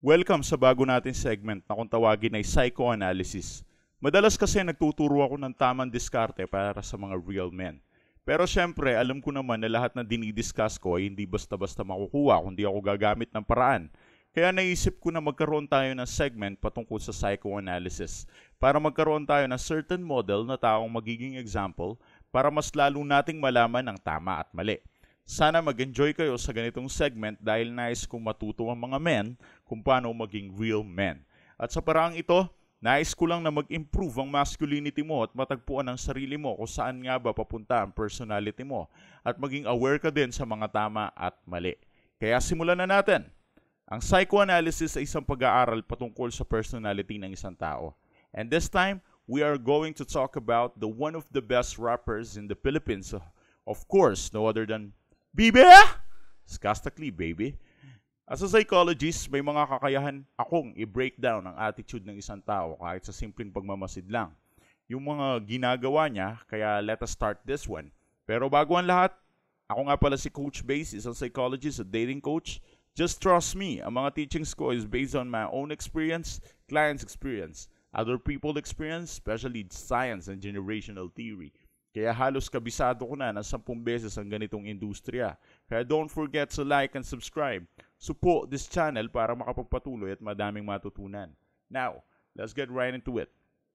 Welcome sa bago natin segment na kung tawagin ay psychoanalysis. Madalas kasi nagtuturo ako ng tamang diskarte para sa mga real men. Pero syempre, alam ko naman na lahat na dinidiscuss ko ay hindi basta-basta makukuha kundi ako gagamit ng paraan. Kaya naisip ko na magkaroon tayo ng segment patungkol sa psychoanalysis para magkaroon tayo ng certain model na taong magiging example para mas lalo nating malaman ang tama at mali. Sana mag-enjoy kayo sa ganitong segment dahil nais kong matuto ang mga men kung paano maging real men. At sa paraang ito, nais ko lang na mag-improve ang masculinity mo at matagpuan ang sarili mo kung saan nga ba papunta ang personality mo at maging aware ka din sa mga tama at mali. Kaya simulan na natin! Ang psychoanalysis ay isang pag-aaral patungkol sa personality ng isang tao. And this time, we are going to talk about the one of the best rappers in the Philippines. Of course, no other than Bibi! Skusta Clee, baby. As a psychologist, may mga kakayahan akong i-breakdown ang attitude ng isang tao kahit sa simpleng pagmamasid lang. Yung mga ginagawa niya, kaya let us start this one. Pero bago ang lahat, ako nga pala si Coach Base, isang psychologist at dating coach. Just trust me, ang mga teachings ko is based on my own experience, clients' experience, other people's experience, especially science and generational theory. Kaya halos kabisado ko na ng 10 beses ang ganitong industriya. Kaya don't forget to like and subscribe. Support this channel para makapagpatuloy at madaming matutunan. Now, let's get right into it.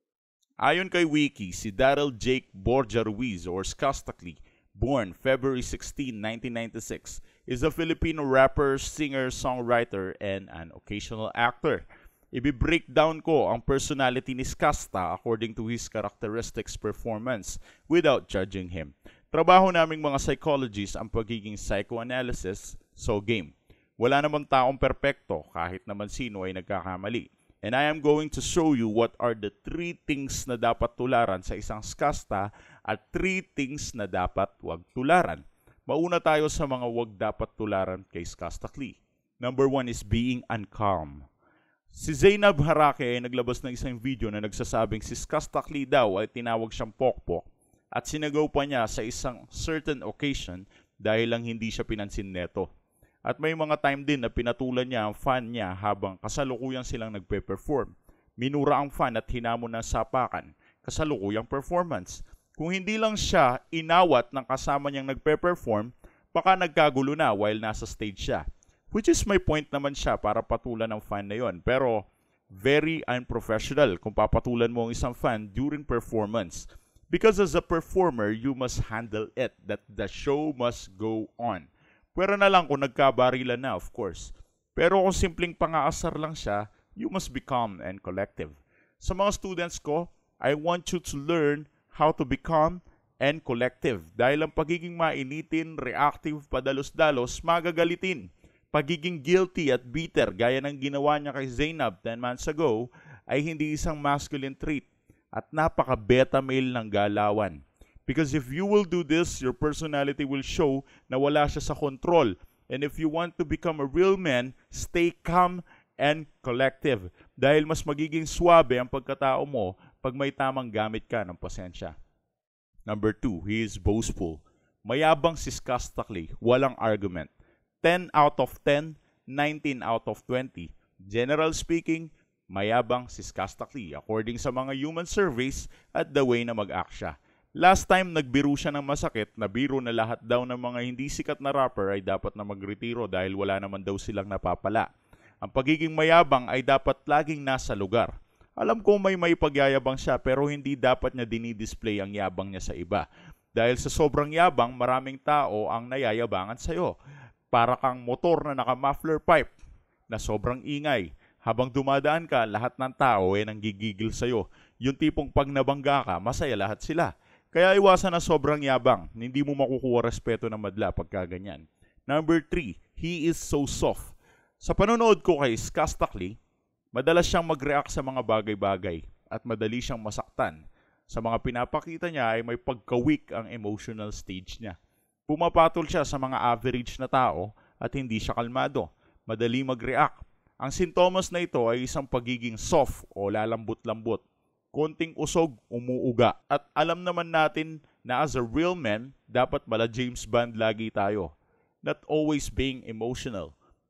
Ayon kay Wiki, si Daryl Jake Borja Ruiz or Skusta Clee, born February 16, 1996, is a Filipino rapper, singer, songwriter, and an occasional actor. Ibi-breakdown ko ang personality ni Skusta according to his characteristics performance without judging him. Trabaho naming mga psychologists ang pagiging psychoanalysis, so game. Wala namang taong perpekto kahit naman sino ay nagkakamali. And I am going to show you what are the 3 things na dapat tularan sa isang Skusta at 3 things na dapat wag tularan. Mauna tayo sa mga wag dapat tularan kay Skusta Clee. Number 1 is being uncalm. Si Zainab Harake ay naglabas ng isang video na nagsasabing si Skusta Clee daw ay tinawag siyang pokpok at sinagaw pa niya sa isang certain occasion dahil lang hindi siya pinansin neto. At may mga time din na pinatulan niya ang fan niya habang kasalukuyang silang nagpe-perform. Minura ang fan at hinamon ng sapakan, kasalukuyang performance. Kung hindi lang siya inawat ng kasama niyang nagpe-perform, baka nagkagulo na while nasa stage siya. Which is my point naman siya para patulan ng fan na yon. Pero very unprofessional kung papatulan mo ang isang fan during performance. Because as a performer, you must handle it. That the show must go on. Pero na lang kung nagkabarilan na, of course. Pero kung simpleng pangaasar lang siya, you must be calm and collective. Sa mga students ko, I want you to learn how to be calm and collective. Dahil ang pagiging mainitin, reactive, padalos-dalos, magagalitin. Pagiging guilty at bitter gaya ng ginawa niya kay Zainab 10 months ago ay hindi isang masculine trait at napaka-beta male ng galawan. Because if you will do this, your personality will show na wala siya sa control. And if you want to become a real man, stay calm and collective. Dahil mas magiging swabe ang pagkatao mo pag may tamang gamit ka ng pasensya. Number 2, he is boastful. Mayabang si Skusta Clee, walang argument. 10 out of 10, 19 out of 20. General speaking, mayabang si Skusta Clee according sa mga human surveys at the way na mag-act siya. Last time nagbiro siya ng masakit, nabiro na lahat daw ng mga hindi sikat na rapper ay dapat na magretiro dahil wala naman daw silang napapala. Ang pagiging mayabang ay dapat laging nasa lugar. Alam ko may pagyayabang siya pero hindi dapat niya dinidisplay ang yabang niya sa iba. Dahil sa sobrang yabang, maraming tao ang nayayabangan sa'yo. Para kang motor na naka-muffler pipe na sobrang ingay. Habang dumadaan ka, lahat ng tao ay nanggigigil sa'yo. Yung tipong pag nabangga ka, masaya lahat sila. Kaya iwasan na sobrang yabang. Hindi mo makukuha respeto ng madla pagka ganyan. Number 3, he is so soft. Sa panonood ko kay Skusta Clee, madalas siyang mag-react sa mga bagay-bagay at madali siyang masaktan. Sa mga pinapakita niya ay may pagka-weak ang emotional stage niya. Pumapatol siya sa mga average na tao at hindi siya kalmado. Madali mag-react. Ang sintomas na ito ay isang pagiging soft o lalambot-lambot. Konting usog, umuuga. At alam naman natin na as a real man, dapat mala James Bond lagi tayo. Not always being emotional.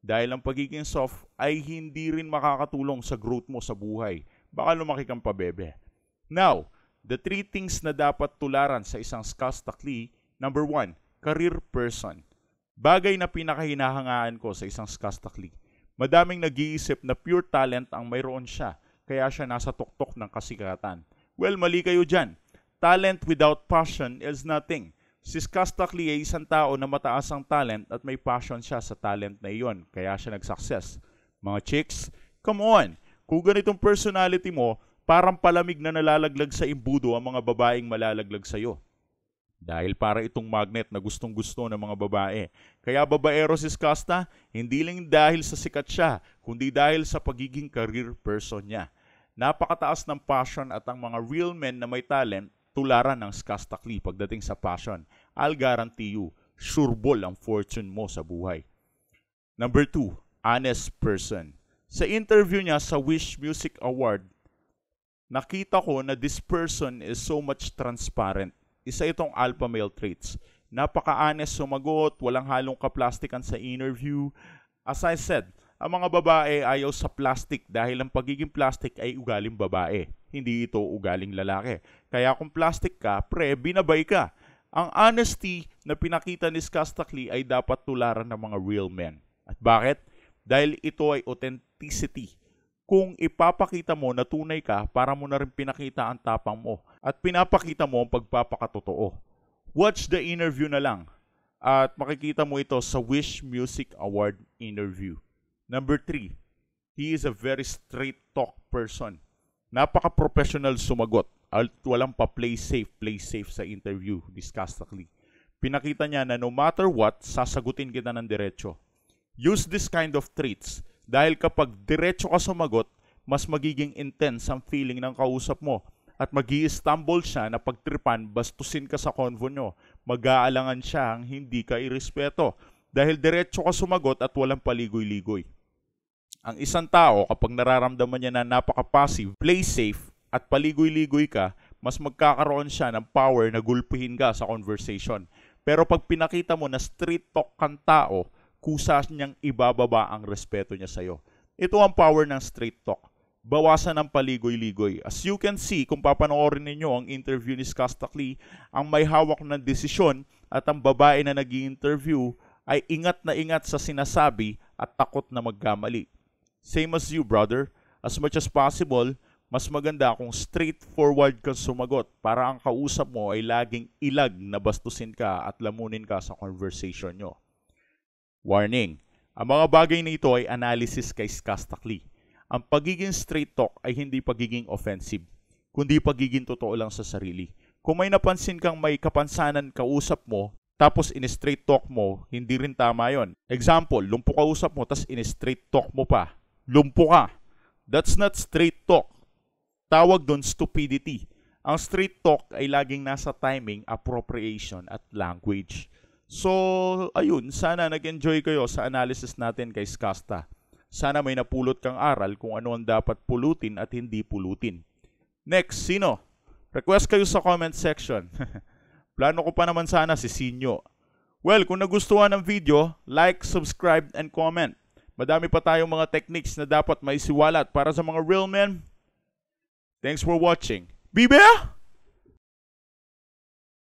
Dahil ang pagiging soft ay hindi rin makakatulong sa growth mo sa buhay. Baka lumaki kang pabebe. Now, the 3 things na dapat tularan sa isang Skusta Clee. Number 1, career person. Bagay na pinakahinahangaan ko sa isang Skusta Clee. Madaming nag-iisip na pure talent ang mayroon siya, kaya siya nasa tuktok ng kasikatan. Well, mali kayo dyan. Talent without passion is nothing. Si Skusta Clee ay isang tao na mataas ang talent at may passion siya sa talent na iyon, kaya siya nag-success. Mga chicks, come on! Kung ganitong personality mo, parang palamig na nalalaglag sa imbudo ang mga babaeng malalaglag sa'yo. Dahil para itong magnet na gustong-gusto ng mga babae. Kaya babaero si Skusta, hindi lang dahil sa sikat siya, kundi dahil sa pagiging career person niya. Napakataas ng passion at ang mga real men na may talent, tularan ng Skusta Clee pagdating sa passion. I'll guarantee you, sureball ang fortune mo sa buhay. Number 2, honest person. Sa interview niya sa Wish Music Award, nakita ko na this person is so much transparent. Isa itong alpha male traits. Napaka-honest sumagot, walang halong kaplastikan sa interview. As I said, ang mga babae ayaw sa plastic dahil ang pagiging plastic ay ugaling babae. Hindi ito ugaling lalaki. Kaya kung plastic ka, binabay ka. Ang honesty na pinakita ni Skusta Clee ay dapat tularan ng mga real men. At bakit? Dahil ito ay authenticity. Kung ipapakita mo na tunay ka, para mo na rin pinakita ang tapang mo. At pinapakita mo ang pagpapakatotoo. Watch the interview na lang. At makikita mo ito sa Wish Music Award interview. Number 3, he is a very straight talk person. Napaka-professional sumagot at walang pa play safe sa interview ni Skusta Clee. Pinakita niya na no matter what, sasagutin kita ng diretso. Use this kind of traits dahil kapag diretso ka sumagot, mas magiging intense ang feeling ng kausap mo at magi-stumble siya na pagtripan, bastusin ka sa convo nyo. Mag-aalangan siya ang hindi ka irespeto dahil diretso ka sumagot at walang paligoy-ligoy. Ang isang tao, kapag nararamdaman niya na napaka-passive, play safe, at paligoy-ligoy ka, mas magkakaroon siya ng power na gulpihin ka sa conversation. Pero pag pinakita mo na street talk kang tao, kusa niyang ibababa ang respeto niya sa'yo. Ito ang power ng street talk. Bawasan ang paligoy-ligoy. As you can see, kung papanoorin ninyo ang interview ni Skusta Clee, ang may hawak ng desisyon at ang babae na nag-i-interview ay ingat na ingat sa sinasabi at takot na magkamali. Same as you, brother. As much as possible, mas maganda kung straightforward kang sumagot para ang kausap mo ay laging ilag na bastusin ka at lamunin ka sa conversation nyo. Warning, ang mga bagay na ito ay analysis kay Skusta Clee. Ang pagiging straight talk ay hindi pagiging offensive, kundi pagiging totoo lang sa sarili. Kung may napansin kang may kapansanan kausap mo, tapos in-straight talk mo, hindi rin tama yon. Example, lumpo kausap mo, tapos in-straight talk mo pa. Lumpo ka. That's not straight talk. Tawag doon stupidity. Ang straight talk ay laging nasa timing, appropriation at language. So, ayun, sana nag-enjoy kayo sa analysis natin kay Skusta. Sana may napulot kang aral kung ano ang dapat pulutin at hindi pulutin. Next, sino? Request kayo sa comment section. Plano ko pa naman sana si Sinyo. Well, kung nagustuhan ng video, like, subscribe, and comment. Madami pa tayong mga techniques na dapat maisiwalat para sa mga real men. Thanks for watching. Be bear!